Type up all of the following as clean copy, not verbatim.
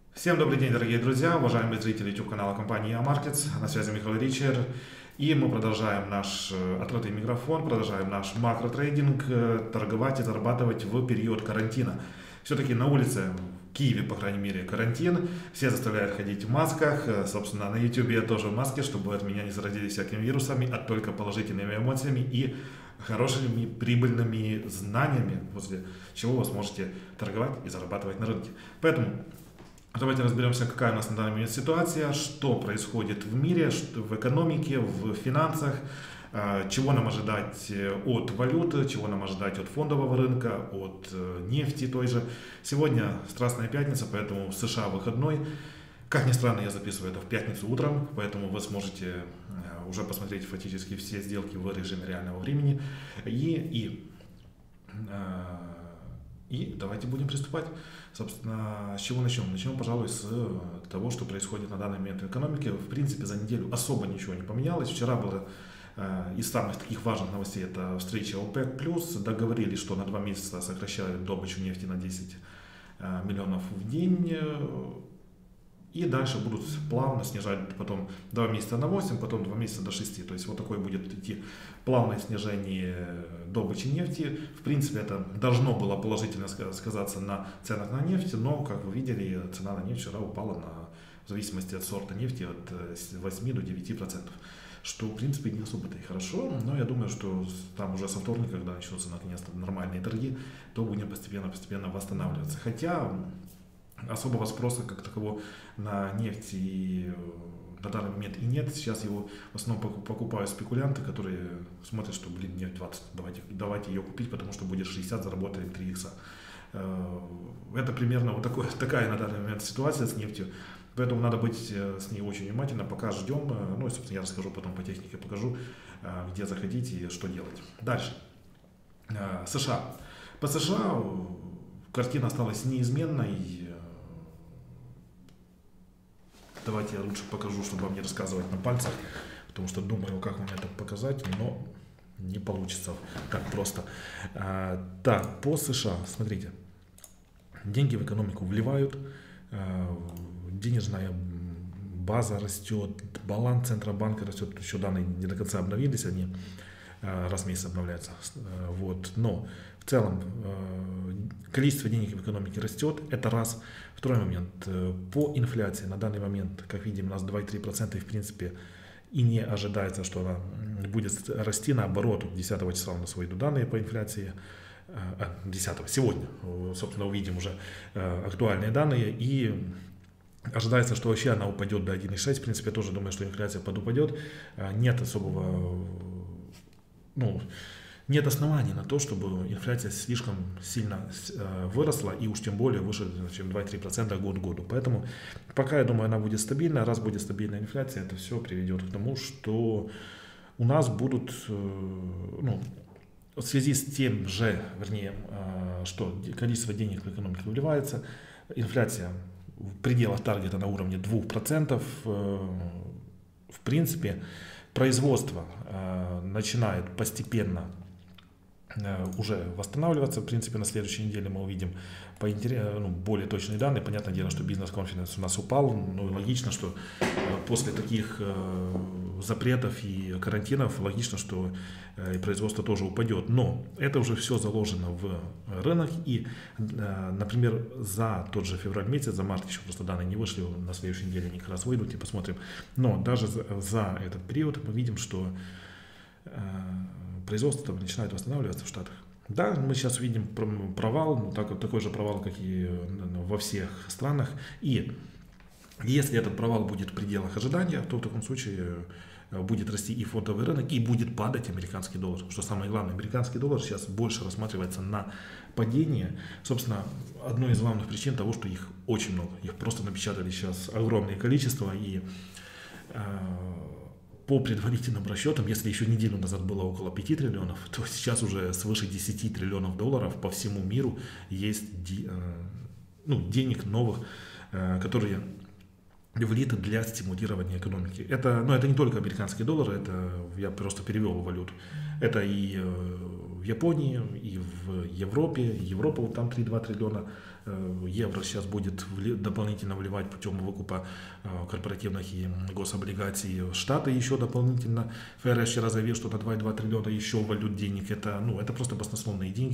Всем добрый день, дорогие друзья, уважаемые зрители YouTube-канала компании Амаркетс. На связи Михаил Ричер. И мы продолжаем наш открытый микрофон, продолжаем наш макротрейдинг, торговать и зарабатывать в период карантина. Все-таки на улице, в Киеве, по крайней мере, карантин. Все заставляют ходить в масках. Собственно, на YouTube я тоже в маске, чтобы от меня не заразились всякими вирусами, а только положительными эмоциями и хорошими прибыльными знаниями, после чего вы сможете торговать и зарабатывать на рынке. Поэтому давайте разберемся, какая у нас на данный момент ситуация, что происходит в мире, в экономике, в финансах, чего нам ожидать от валюты, чего нам ожидать от фондового рынка, от нефти той же. Сегодня Страстная пятница, поэтому в США выходной. Как ни странно, я записываю это в пятницу утром, поэтому вы сможете уже посмотреть фактически все сделки в режиме реального времени. И давайте будем приступать. Собственно, с чего начнем? Начнем, пожалуй, с того, что происходит на данный момент в экономике. В принципе, за неделю особо ничего не поменялось. Вчера было из самых таких важных новостей это встреча ОПЕК+. Договорились, что на 2 месяца сокращают добычу нефти на 10 миллионов в день. И дальше будут плавно снижать потом 2 месяца на 8, потом 2 месяца до 6. То есть вот такое будет идти плавное снижение добычи нефти. В принципе, это должно было положительно сказаться на ценах на нефть, но, как вы видели, цена на нефть вчера упала в зависимости от сорта нефти от 8 до 9%. Что, в принципе, не особо-то и хорошо, но я думаю, что там уже со вторника, когда начнутся наконец-то нормальные торги, то будем постепенно восстанавливаться. Хотя особого спроса как такового на нефть и на данный момент и нет. Сейчас его в основном покупают спекулянты, которые смотрят, что, нефть 20, давайте ее купить, потому что будет 60, заработаем 3 икса. Это примерно вот такая на данный момент ситуация с нефтью. Поэтому надо быть с ней очень внимательно, пока ждем. Ну и, собственно, я расскажу потом по технике, покажу, где заходить и что делать. Дальше. США. По США картина осталась неизменной. Давайте я лучше покажу, чтобы вам не рассказывать на пальцах, потому что думаю, как вам это показать, но не получится так просто. Так, по США, смотрите, деньги в экономику вливают, денежная база растет, баланс Центробанка растет, еще данные не до конца обновились, они раз в месяц обновляются. Вот. Но в целом количество денег в экономике растет, это раз. Второй момент, по инфляции на данный момент, как видим, у нас 2,3%, и в принципе и не ожидается, что она будет расти, наоборот, 10 числа у нас выйдут данные по инфляции, 10 сегодня, собственно, увидим уже актуальные данные, и ожидается, что вообще она упадет до 1,6, в принципе, я тоже думаю, что инфляция подупадет, нет особого, нет оснований на то, чтобы инфляция слишком сильно выросла и уж тем более выше, чем 2-3% год к году. Поэтому пока, я думаю, она будет стабильна. Раз будет стабильная инфляция, это все приведет к тому, что у нас будут, в связи с тем же, вернее, что количество денег в экономику вливается, инфляция в пределах таргета на уровне 2%, в принципе, производство начинает постепенно уже восстанавливаться. В принципе, на следующей неделе мы увидим более точные данные. Понятное дело, что бизнес-конфиденс у нас упал. Логично, что после таких запретов и карантинов, логично, что и производство тоже упадет. Но это уже все заложено в рынок. И, например, за тот же февраль месяц, за март еще просто данные не вышли, на следующей неделе они как раз выйдут и посмотрим. Но даже за этот период мы видим, что производство начинает восстанавливаться в Штатах. Да, мы сейчас видим провал, такой же провал, как и во всех странах. И если этот провал будет в пределах ожидания, то в таком случае будет расти и фондовый рынок, и будет падать американский доллар. Что самое главное, американский доллар сейчас больше рассматривается на падение. Собственно, одной из главных причин того, что их очень много. Их просто напечатали сейчас огромное количество, и по предварительным расчетам, если еще неделю назад было около 5 триллионов, то сейчас уже свыше 10 триллионов долларов по всему миру есть денег новых, которые влиты для стимулирования экономики. Это не только американские доллары, это я просто перевел валюту. Это и в Японии, и в Европе. Европа вот там 3,2 триллиона евро сейчас будет дополнительно вливать путем выкупа корпоративных и гособлигаций. Штаты еще дополнительно. ФРС вчера заявил, что на 2,2 триллиона еще валют денег. Это просто баснословные деньги,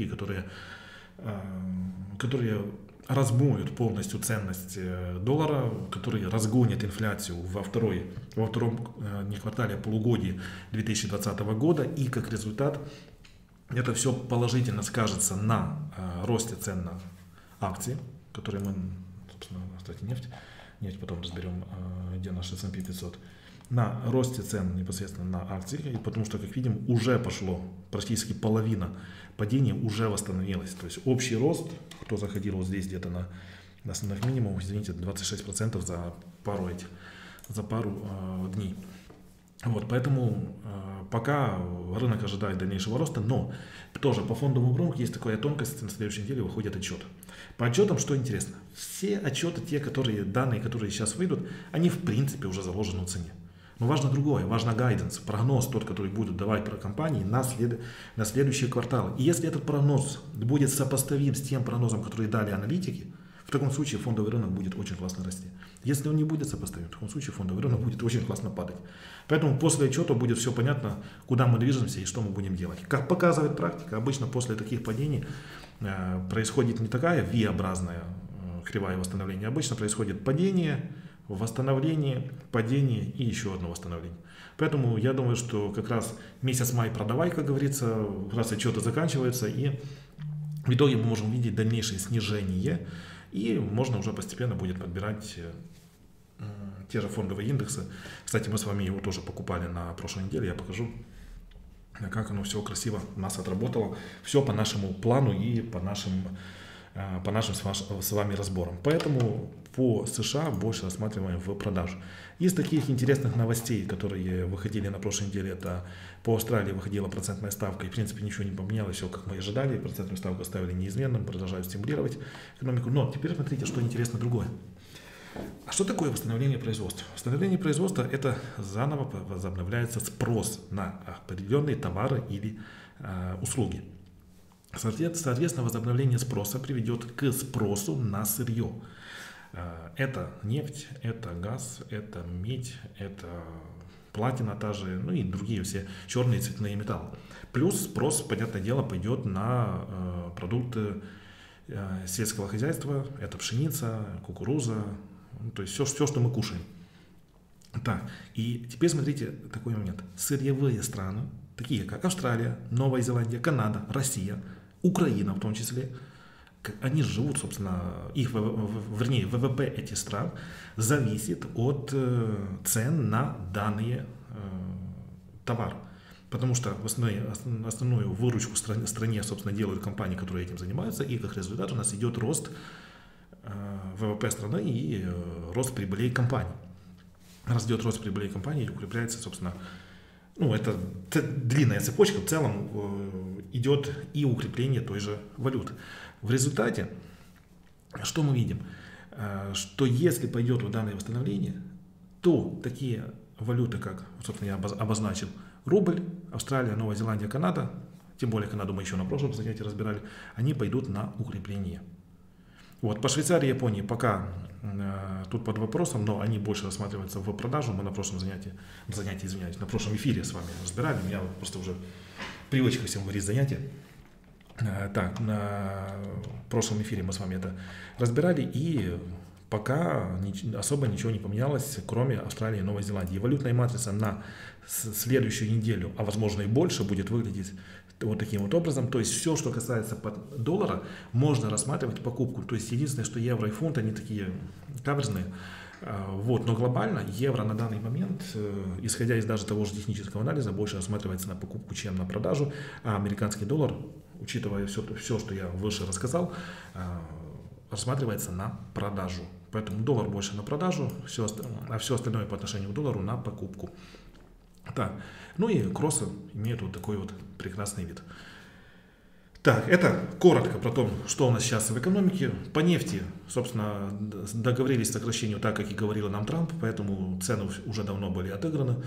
которые размоют полностью ценность доллара, которые разгонят инфляцию во втором не квартале, а полугодии 2020 года. И как результат это все положительно скажется на росте цен на акции, которые мы, собственно, кстати, нефть потом разберем, где наш S&P 500, на росте цен непосредственно на акции, потому что, как видим, уже пошло практически половина падения, уже восстановилась. То есть общий рост, кто заходил вот здесь где-то на основных минимумах, извините, 26% за пару дней. Вот, поэтому пока рынок ожидает дальнейшего роста, но тоже по фондовому рынку есть такая тонкость, на следующей неделе выходит отчет. По отчетам, что интересно, все отчеты, данные, которые сейчас выйдут, они в принципе уже заложены в цене. Но важно другое, важно гайденс, прогноз тот, который будут давать про компании на следующие кварталы. И если этот прогноз будет сопоставим с тем прогнозом, который дали аналитики, в таком случае фондовый рынок будет очень классно расти. Если он не будет сопоставим, в таком случае фондовый рынок будет очень классно падать. Поэтому после отчета будет все понятно, куда мы движемся и что мы будем делать. Как показывает практика, обычно после таких падений происходит не такая V-образная кривая восстановления, обычно происходит падение, восстановление, падение и еще одно восстановление. Поэтому я думаю, что как раз месяц май продавай, как говорится, раз отчеты заканчиваются, и в итоге мы можем увидеть дальнейшее снижение, и можно уже постепенно будет подбирать те же фондовые индексы. Кстати, мы с вами его тоже покупали на прошлой неделе, я покажу, как оно все красиво у нас отработало, все по нашему плану и по нашим с вами разборам. Поэтому по США больше рассматриваем в продажу. Из таких интересных новостей, которые выходили на прошлой неделе, это по Австралии выходила процентная ставка, и в принципе ничего не поменялось, все как мы и ожидали, процентную ставку оставили неизменным, продолжают стимулировать экономику. Но теперь смотрите, что интересно другое. А что такое восстановление производства? Восстановление производства – это заново возобновляется спрос на определенные товары или услуги. Соответственно, возобновление спроса приведет к спросу на сырье. Это нефть, это газ, это медь, это платина та же, ну и другие все черные цветные металлы. Плюс спрос, понятное дело, пойдет на продукты сельского хозяйства, это пшеница, кукуруза, то есть все, что мы кушаем. Так, и теперь смотрите такой момент. Сырьевые страны, такие как Австралия, Новая Зеландия, Канада, Россия, Украина в том числе, они живут, собственно, ВВП этих стран зависит от цен на данные товары. Потому что основную выручку в стране, собственно, делают компании, которые этим занимаются, и как результат у нас идет рост ВВП страны и рост прибылей компаний. Раз идет рост прибылей компаний, укрепляется, собственно, это длинная цепочка, в целом идет и укрепление той же валюты. В результате, что мы видим? Что если пойдет в данное восстановление, то такие валюты, как, собственно, я обозначил, рубль, Австралия, Новая Зеландия, Канада, тем более Канаду мы еще на прошлом занятии разбирали, они пойдут на укрепление. Вот, по Швейцарии и Японии пока тут под вопросом, но они больше рассматриваются в продажу. Мы на прошлом на прошлом эфире с вами разбирали. У меня просто уже привычка всем говорить занятия. Так, на прошлом эфире мы с вами это разбирали, и пока особо ничего не поменялось, кроме Австралии и Новой Зеландии. Валютная матрица на следующую неделю, а возможно и больше, будет выглядеть вот таким вот образом. То есть все, что касается доллара, можно рассматривать покупку. То есть единственное, что евро и фунт, они такие каверзные. Вот, но глобально евро на данный момент, исходя из даже того же технического анализа, больше рассматривается на покупку, чем на продажу. А американский доллар, учитывая все, что я выше рассказал, рассматривается на продажу. Поэтому доллар больше на продажу, а все остальное по отношению к доллару на покупку. Так, ну и кроссы имеют вот такой вот прекрасный вид. Так, это коротко про то, что у нас сейчас в экономике. По нефти, собственно, договорились к сокращению так, как и говорил нам Трамп, поэтому цены уже давно были отыграны.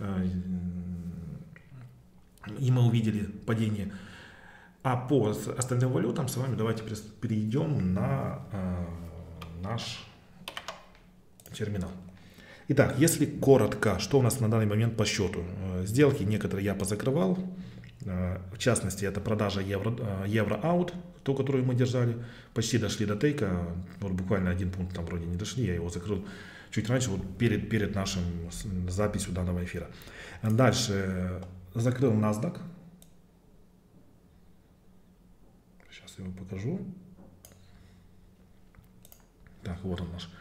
И мы увидели падение. А по остальным валютам с вами давайте перейдем на наш терминал. Итак, если коротко, что у нас на данный момент по счету? Сделки некоторые я позакрывал. В частности, это продажа евро-аут, ту, которую мы держали. Почти дошли до тейка. Вот буквально один пункт там вроде не дошли. Я его закрыл чуть раньше, вот перед нашим записью данного эфира. Дальше закрыл NASDAQ. Сейчас я его покажу. Так, вот он наш.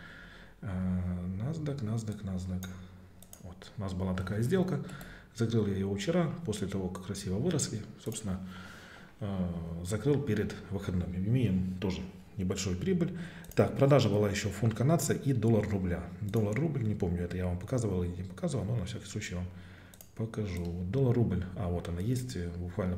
NASDAQ. Вот, у нас была такая сделка. Закрыл я его вчера, после того, как красиво выросли. Собственно, закрыл перед выходными. Имеем тоже небольшую прибыль. Так, продажа была еще фунт канадца и доллар рубля. Доллар-рубль, не помню, это я вам показывал или не показывал, но на всякий случай вам покажу. Доллар-рубль, вот она есть, буквально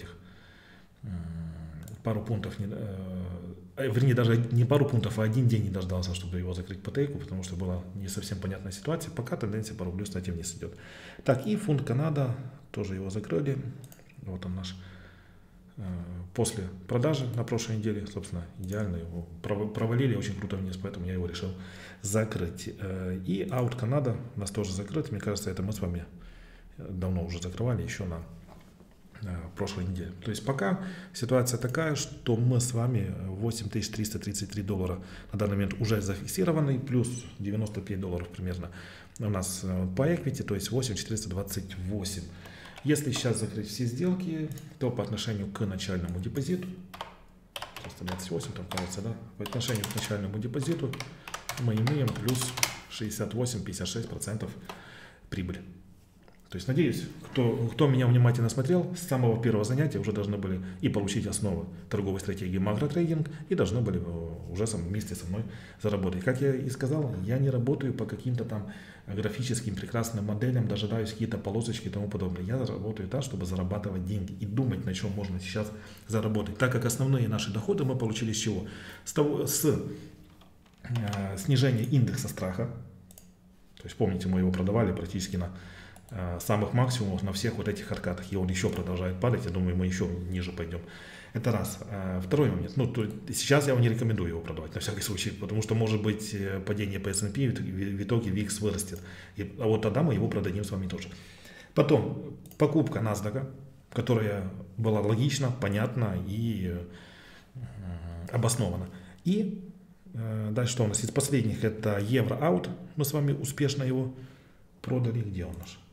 пару пунктов, вернее, даже не пару пунктов, а один день не дождался, чтобы его закрыть по тейку, потому что была не совсем понятная ситуация. Пока тенденция по рублю, кстати, вниз идет. Так, и фунт Канада, тоже его закрыли. Вот он наш. После продажи на прошлой неделе, собственно, идеально его провалили очень круто вниз, поэтому я его решил закрыть. И аут Канада у нас тоже закрыт. Мне кажется, это мы с вами давно уже закрывали, еще на прошлой неделе. То есть пока ситуация такая, что мы с вами $8333 на данный момент уже зафиксированы, плюс $95 примерно у нас по equity, то есть 8428. Если сейчас закрыть все сделки, то по отношению к начальному депозиту, 328 там кажется, да, по отношению к начальному депозиту мы имеем плюс 68-56% прибыли. То есть, надеюсь, кто меня внимательно смотрел, с самого первого занятия уже должны были и получить основы торговой стратегии макротрейдинг, и должны были уже вместе со мной заработать. Как я и сказал, я не работаю по каким-то там графическим прекрасным моделям, дожидаюсь какие-то полосочки и тому подобное. Я работаю так, чтобы зарабатывать деньги и думать, на чем можно сейчас заработать. Так как основные наши доходы мы получили с чего? С снижения индекса страха. То есть, помните, мы его продавали практически на самых максимумов на всех вот этих откатах, и он еще продолжает падать, я думаю, мы еще ниже пойдем. Это раз. Второй момент, сейчас я вам не рекомендую его продавать, на всякий случай, потому что может быть падение по S&P, в итоге VIX вырастет, а вот тогда мы его продадим с вами тоже. Потом покупка NASDAQ, которая была логична, понятна и обоснована. И дальше что у нас из последних, это евро-аут, мы с вами успешно его продали, где он наш?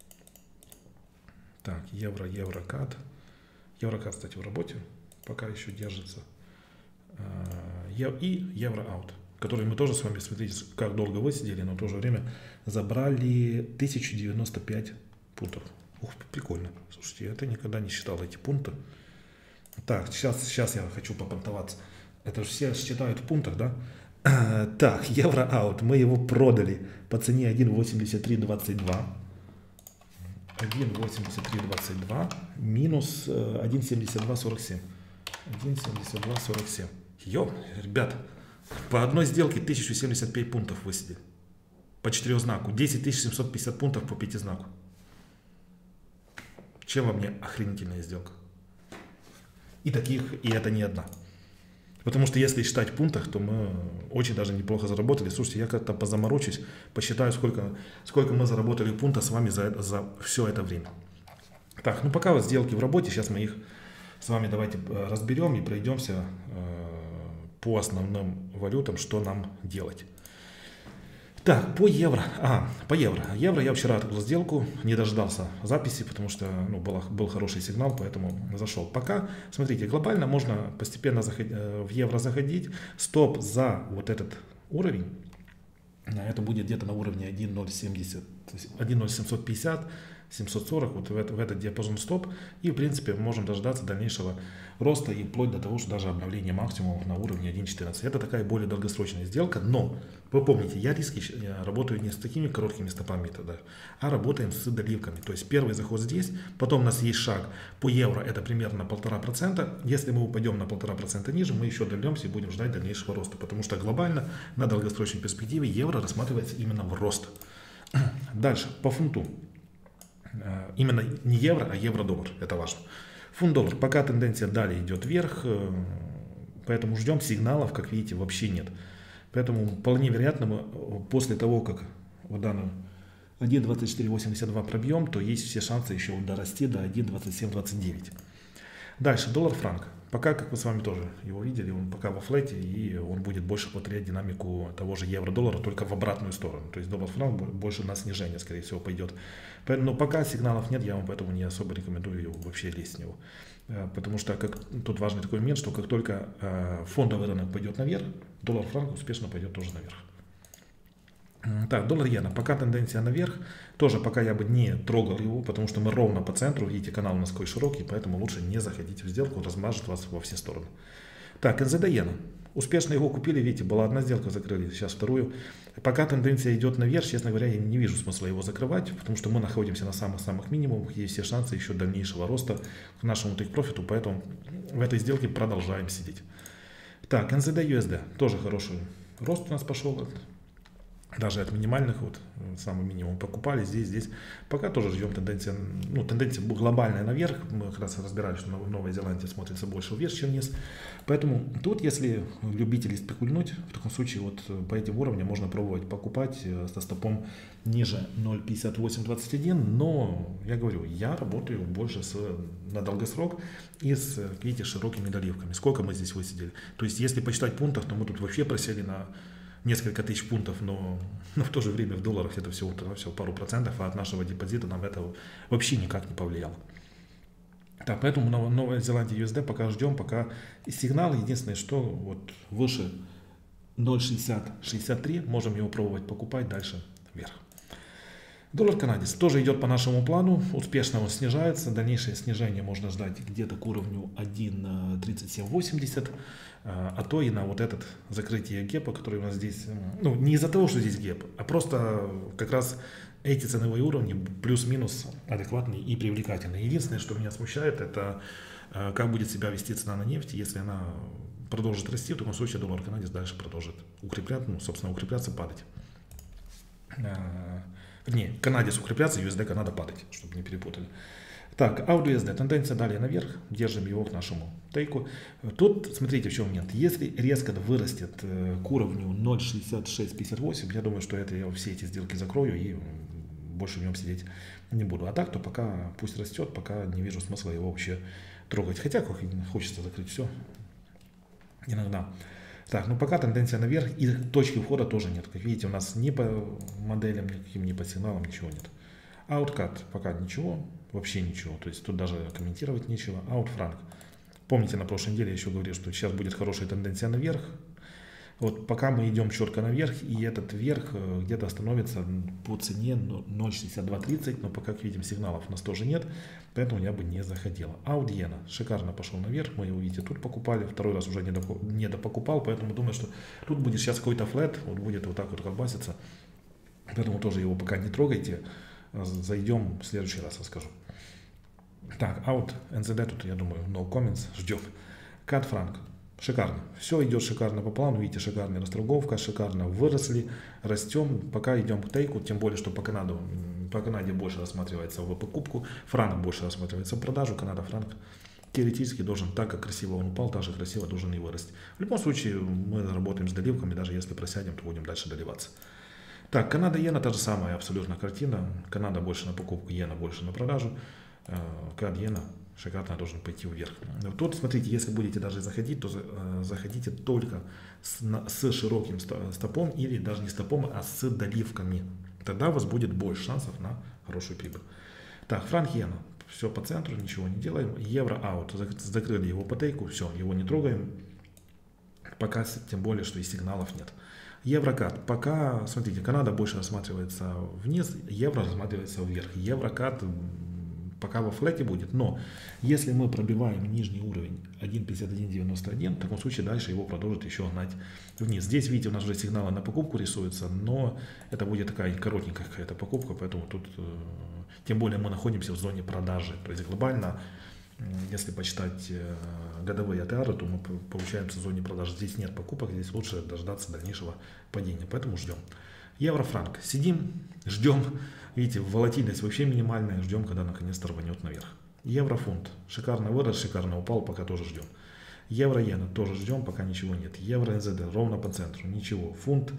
Так, еврокат. Еврокат, кстати, в работе, пока еще держится. И евроаут, который мы тоже с вами, смотрите, как долго высидели, но в то же время забрали 1095 пунктов. Ух, прикольно. Слушайте, я это никогда не считал, эти пункты. Так, сейчас я хочу попонтоваться. Это же все считают в пунктах, да? Так, евроаут, мы его продали по цене 1.8322. 1.8322 минус 1.7247. 1.7247. Ребят, по одной сделке 1075 пунктов высидели. По 4 знаку. 10750 пунктов по 5 знаку. Чем вам не охренительная сделка? И это не одна. Потому что если считать в пунктах, то мы очень даже неплохо заработали. Слушайте, я как-то позаморочусь, посчитаю, сколько мы заработали пунктов с вами за все это время. Так, пока вот сделки в работе, сейчас мы их с вами давайте разберем и пройдемся по основным валютам, что нам делать. Так, по евро. Евро я вчера открыл сделку, не дождался записи, потому что был хороший сигнал, поэтому зашел. Пока, смотрите, глобально можно постепенно в евро заходить. Стоп за вот этот уровень, это будет где-то на уровне 1.0750, 740, вот в этот диапазон стоп, и в принципе можем дождаться дальнейшего роста и вплоть до того, что даже обновление максимумов на уровне 1.14. Это такая более долгосрочная сделка, но вы помните, я работаю не с такими короткими стопами тогда, а работаем с доливками. То есть первый заход здесь, потом у нас есть шаг по евро, это примерно 1,5%. Если мы упадем на 1,5% ниже, мы еще дольемся и будем ждать дальнейшего роста, потому что глобально на долгосрочной перспективе евро рассматривается именно в рост. Дальше, по фунту. Именно не евро, а евро-доллар. Это важно. Фунт-доллар. Пока тенденция далее идет вверх, поэтому ждем сигналов, как видите, вообще нет. Поэтому вполне вероятно, мы после того, как в данном 1.2482 пробьем, то есть все шансы еще дорасти до 1.2729. Дальше, доллар-франк. Пока, как мы с вами тоже его видели, он пока во флете, и он будет больше повторять динамику того же евро-доллара, только в обратную сторону. То есть доллар-франк больше на снижение, скорее всего, пойдет. Но пока сигналов нет, я вам поэтому не особо рекомендую вообще лезть в него. Потому что тут важный такой момент, что как только фондовый рынок пойдет наверх, доллар-франк успешно пойдет тоже наверх. Так, доллар-иена. Пока тенденция наверх. Тоже пока я бы не трогал его, потому что мы ровно по центру. Видите, канал у нас такой широкий, поэтому лучше не заходите в сделку, размажет вас во все стороны. Так, НЗД-иена. Успешно его купили, видите, была одна сделка, закрыли, сейчас вторую. Пока тенденция идет наверх, честно говоря, я не вижу смысла его закрывать, потому что мы находимся на самых-самых минимумах, есть все шансы еще дальнейшего роста к нашему тейк-профиту, поэтому в этой сделке продолжаем сидеть. Так, НЗД-USD. Тоже хороший рост у нас пошел. Даже от минимальных, вот самый минимум покупали, здесь. Пока тоже ждем тенденция глобальная наверх. Мы как раз разбирали, что Новая Зеландия смотрится больше вверх, чем вниз. Поэтому тут, если любители спекульнуть, в таком случае вот по этим уровням можно пробовать покупать со стопом ниже 0.5821. Но я говорю, я работаю больше на долгосрок и с, видите, широкими доливками. Сколько мы здесь высидели? То есть, если посчитать пунктов, то мы тут вообще просели на несколько тысяч пунктов, но в то же время в долларах это всего пару процентов, а от нашего депозита нам это вообще никак не повлияло. Так, поэтому Новая Зеландия USD пока ждем, пока сигнал, единственное, что вот выше 0.6063 можем его пробовать покупать, дальше вверх. Доллар-канадец тоже идет по нашему плану, успешно он снижается, дальнейшее снижение можно ждать где-то к уровню 1.3780, а то и на вот этот закрытие гепа, который у нас здесь, ну не из-за того, что здесь геп, а просто как раз эти ценовые уровни плюс-минус адекватные и привлекательные. Единственное, что меня смущает, это как будет себя вести цена на нефть, если она продолжит расти, в таком случае доллар-канадец дальше продолжит укрепляться, падать. Не, канадец укрепляться, USD Канада падать, чтобы не перепутали. Так, AUD-USD, тенденция далее наверх, держим его к нашему тейку. Тут, смотрите, в чем момент. Если резко вырастет к уровню 0.6658, я думаю, что я все эти сделки закрою и больше в нем сидеть не буду. А так, то пока пусть растет, пока не вижу смысла его вообще трогать. Хотя хочется закрыть все иногда. Так, ну пока тенденция наверх и точки входа тоже нет. Как видите, у нас ни по моделям, никаким, ни по сигналам ничего нет. Ауткат пока ничего, вообще ничего. То есть тут даже комментировать нечего. Аутфранк. Помните, на прошлой неделе я еще говорил, что сейчас будет хорошая тенденция наверх. Вот пока мы идем четко наверх, и этот вверх где-то остановится по цене 0.6230, но пока, как видим, сигналов у нас тоже нет, поэтому я бы не заходил. Аудиена шикарно пошел наверх, мы его, видите, тут покупали, второй раз уже не допокупал, поэтому думаю, что тут будет сейчас какой-то флет, вот будет вот так вот колбаситься, поэтому тоже его пока не трогайте, зайдем в следующий раз, расскажу. Так, аут НЗД тут, я думаю, no comments, ждем. Кат франк. Шикарно. Все идет шикарно по плану. Видите, шикарная расторговка, шикарно выросли, растем. Пока идем к тейку, тем более, что по Канаде больше рассматривается в покупку, франк больше рассматривается в продажу, Канада-франк теоретически должен, так как красиво он упал, так же красиво должен и вырасти. В любом случае, мы работаем с доливками, даже если просядем, то будем дальше доливаться. Так, Канада-иена та же самая абсолютно картина. Канада больше на покупку, иена больше на продажу. Кад-иена шикарно должен пойти вверх. Тут, смотрите, если будете даже заходить, то заходите только с широким стопом или даже не стопом, а с доливками. Тогда у вас будет больше шансов на хорошую прибыль. Так, франк-иена. Все по центру, ничего не делаем. Евро-аут. Закрыли его по тейку, все, его не трогаем. Пока, тем более, что и сигналов нет. Еврокат. Пока, смотрите, Канада больше рассматривается вниз, евро рассматривается вверх. Еврокат пока во флете будет, но если мы пробиваем нижний уровень 1.5191, в таком случае дальше его продолжит еще гнать вниз. Здесь, видите, у нас уже сигналы на покупку рисуются, но это будет такая коротенькая какая-то покупка, поэтому тут, тем более мы находимся в зоне продажи. То есть глобально, если почитать годовые ATR, то мы получаемся в зоне продажи. Здесь нет покупок, здесь лучше дождаться дальнейшего падения, поэтому ждем. Евро-франк. Сидим, ждем. Видите, волатильность вообще минимальная. Ждем, когда наконец-то рванет наверх. Евро-фунт. Шикарно вырос, шикарно упал, пока тоже ждем. Евро-иена тоже ждем, пока ничего нет. Евро-НЗД ровно по центру, ничего. Фунт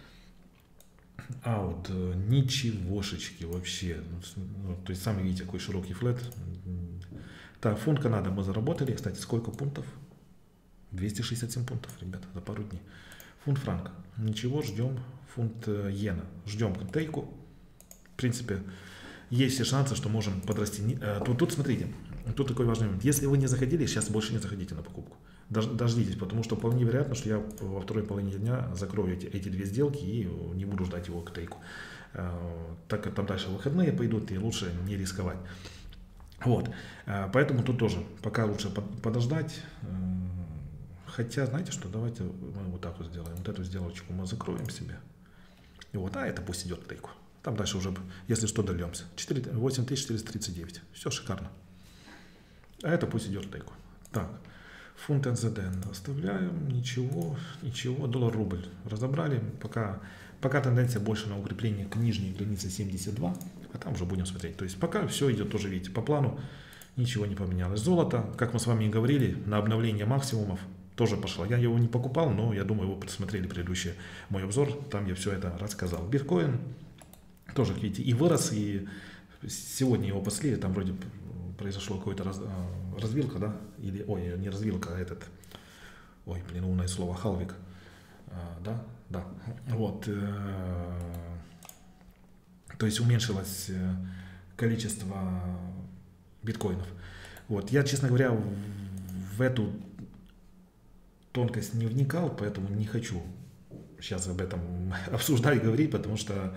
аут, ничегошечки вообще. Ну, то есть сами видите, какой широкий флет. Так, фунт Канада мы заработали. Кстати, сколько пунктов? 267 пунктов, ребята, за пару дней. Фунт франк. Ничего, ждем. Фунт иена. Ждем тейку. В принципе, есть все шансы, что можем подрасти. Тут смотрите, тут такой важный момент. Если вы не заходили, сейчас больше не заходите на покупку. Дождитесь, потому что вполне вероятно, что я во второй половине дня закрою эти две сделки и не буду ждать его к тейку. Так как там дальше выходные пойдут, и лучше не рисковать. Вот. Поэтому тут тоже пока лучше подождать. Хотя, знаете что, давайте мы вот так вот сделаем. Вот эту сделочку мы закроем себе. И вот, это пусть идет к тейку. Там дальше уже, если что, дольемся. 8439. Все шикарно. А это пусть идет в тейку. Так, фунт НЗД оставляем. Ничего. Доллар-рубль разобрали. Пока тенденция больше на укрепление к нижней границе 72. А там уже будем смотреть. То есть пока все идет тоже, видите, по плану. Ничего не поменялось. Золото, как мы с вами и говорили, на обновление максимумов тоже пошло. Я его не покупал, но я думаю, вы посмотрели предыдущий мой обзор. Там я все это рассказал. Биткоин тоже, видите, и вырос, и сегодня его послили, там вроде произошло какое-то развилка, да, или, не развилка, а этот, умное слово, халвик, да, вот, то есть уменьшилось количество биткоинов. Вот, я, честно говоря, в эту тонкость не вникал, поэтому не хочу сейчас об этом обсуждать, говорить, потому что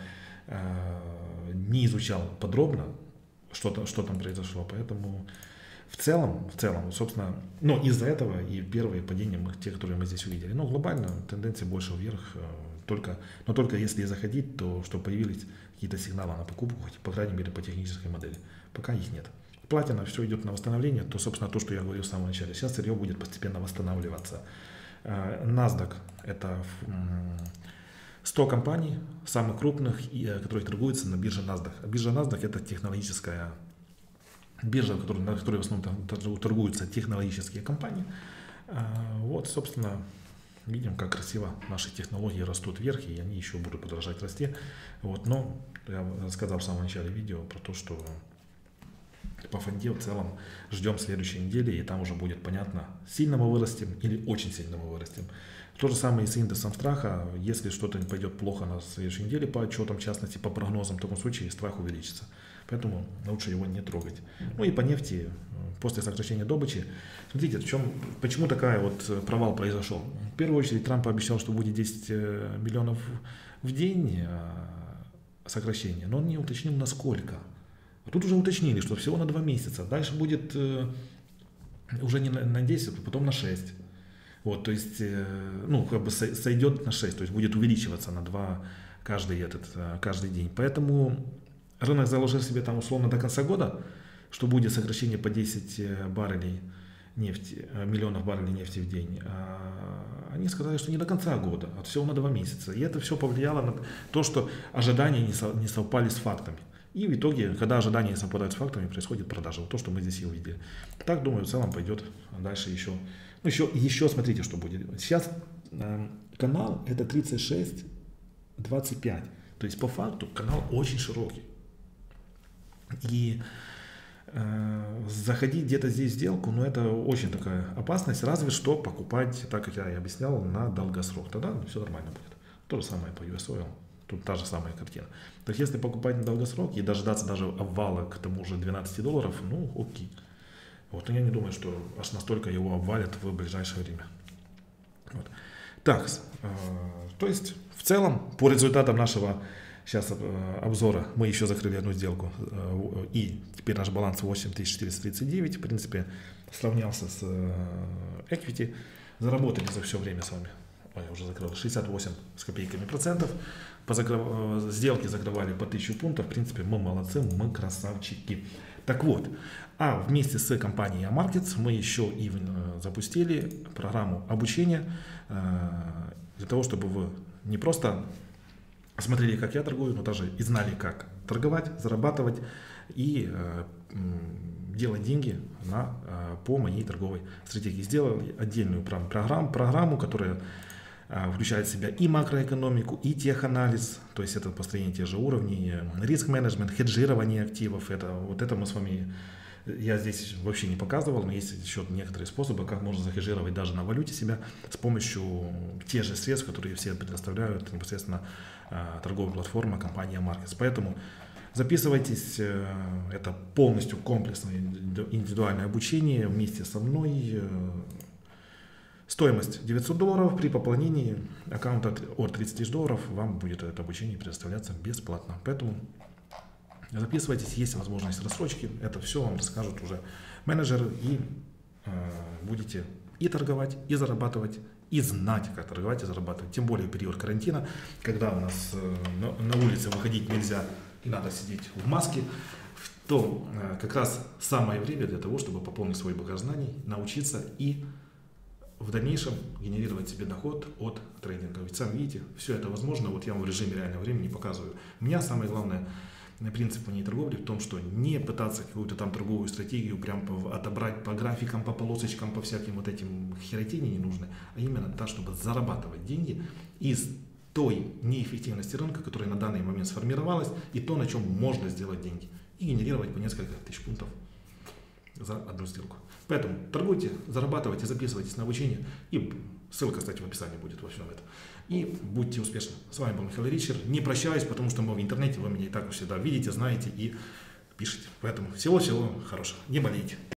не изучал подробно, что там произошло, поэтому в целом, собственно, из-за этого и первые падения, те, которые мы здесь увидели. Но глобально тенденция больше вверх, но только если заходить, то что появились какие-то сигналы на покупку, по крайней мере по технической модели. Пока их нет. Платина, все идет на восстановление, то, собственно, то, что я говорил в самом начале. Сейчас сырье будет постепенно восстанавливаться. NASDAQ – это 100 компаний, самых крупных, которые торгуются на бирже NASDAQ. Биржа NASDAQ – это технологическая биржа, на которой в основном торгуются технологические компании. Вот, собственно, видим, как красиво наши технологии растут вверх, и они еще будут продолжать расти. Вот, но я рассказал в самом начале видео про то, что по фонде в целом ждем следующей недели, и там уже будет понятно, сильно мы вырастем или очень сильно мы вырастем. То же самое и с индексом страха. Если что-то пойдет плохо на следующей неделе по отчетам, в частности по прогнозам, в таком случае страх увеличится. Поэтому лучше его не трогать. Ну и по нефти, после сокращения добычи, смотрите, почему такая вот провал произошел. В первую очередь Трамп обещал, что будет 10 миллионов в день сокращения, но он не уточнил насколько. А тут уже уточнили, что всего на 2 месяца. Дальше будет уже не на 10, а потом на 6. Вот, то есть, сойдет на 6, то есть будет увеличиваться на 2 каждый день. Поэтому рынок заложил себе там условно до конца года, что будет сокращение по 10 миллионов баррелей нефти в день. А они сказали, что не до конца года, а всего на 2 месяца. И это все повлияло на то, что ожидания не совпали с фактами. И в итоге, когда ожидания не совпадают с фактами, происходит продажа. Вот то, что мы здесь и увидели. Так, думаю, в целом пойдет дальше еще. Еще смотрите, что будет. Сейчас канал это 36-25. То есть по факту канал очень широкий. И заходить где-то здесь в сделку, это очень такая опасность. Разве что покупать, так как я и объяснял, на долгосрок. Тогда все нормально будет. То же самое по US Oil. Тут та же самая картина. То есть если покупать на долгосрок и дождаться даже обвала к тому же $12, окей. Вот, но я не думаю, что аж настолько его обвалят в ближайшее время. Вот. Так, То есть в целом по результатам нашего сейчас обзора мы еще закрыли одну сделку, и теперь наш баланс 8439, в принципе, сравнялся с equity, заработали за все время с вами, я уже закрыл, 68 с копейками процентов, сделки закрывали по 1000 пунктов, в принципе, мы молодцы, мы красавчики. Так вот, вместе с компанией Amarkets мы еще и запустили программу обучения для того, чтобы вы не просто смотрели, как я торгую, но даже и знали, как торговать, зарабатывать и делать деньги по моей торговой стратегии. Сделали отдельную программу, которая включает в себя и макроэкономику, и теханализ, то есть это построение тех же уровней, риск-менеджмент, хеджирование активов. Это мы с вами, я здесь вообще не показывал, но есть еще некоторые способы, как можно захеджировать даже на валюте себя с помощью тех же средств, которые все предоставляют непосредственно торговая платформа компании Amarkets. Поэтому записывайтесь, это полностью комплексное индивидуальное обучение вместе со мной. Стоимость $900, при пополнении аккаунта от $30 000 вам будет это обучение предоставляться бесплатно. Поэтому записывайтесь, есть возможность рассрочки, это все вам расскажут уже менеджеры, и будете и торговать, и зарабатывать, и знать, как торговать и зарабатывать. Тем более в период карантина, когда у нас на улице выходить нельзя и надо сидеть в маске, то как раз самое время для того, чтобы пополнить свой багаж знаний, научиться и в дальнейшем генерировать себе доход от трейдинга. Ведь сами видите, все это возможно. Вот я вам в режиме реального времени показываю. У меня самое главное принцип моей торговли в том, что не пытаться какую-то там торговую стратегию прям отобрать по графикам, по полосочкам, по всяким вот этим херотине не нужны, а именно так, чтобы зарабатывать деньги из той неэффективности рынка, которая на данный момент сформировалась, и то, на чем можно сделать деньги. И генерировать по несколько тысяч пунктов за одну сделку. Поэтому торгуйте, зарабатывайте, записывайтесь на обучение. И ссылка, кстати, в описании будет во всем этом. И будьте успешны. С вами был Михаил Ричер. Не прощаюсь, потому что мы в интернете, вы меня и так всегда видите, знаете и пишете. Поэтому всего-всего хорошего. Не болейте.